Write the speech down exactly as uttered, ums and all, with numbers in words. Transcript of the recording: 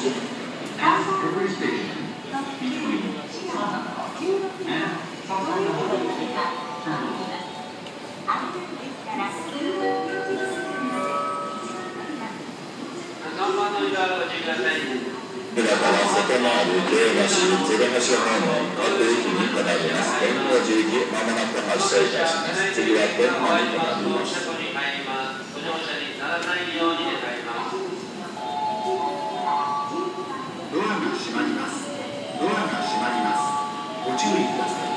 Every station between Sanaka and Sasaka Terminal. 今から外回り京橋鶴橋方面各駅に停まります。天王寺行きまもなく発車いたします。次は天満に停まります。ドアが閉まります。ドアが閉まります。ご注意ください。